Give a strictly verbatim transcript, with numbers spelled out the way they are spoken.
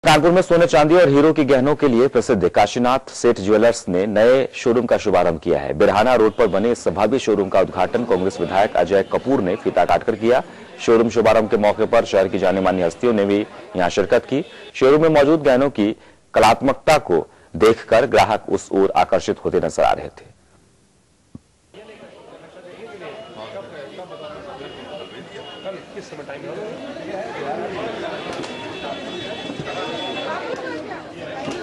कानपुर में सोने चांदी और हीरो के गहनों के लिए प्रसिद्ध काशीनाथ सेठ ज्वेलर्स ने नए शोरूम का शुभारंभ किया है। बिरहाना रोड पर बने इस भव्य शोरूम का उद्घाटन कांग्रेस विधायक अजय कपूर ने फीता काटकर किया। शोरूम शुभारंभ के मौके पर शहर की जानी मानी हस्तियों ने भी यहां शिरकत की। शोरूम में मौजूद गहनों की कलात्मकता को देखकर ग्राहक उस ओर आकर्षित होते नजर आ रहे थे। किस समय टाइम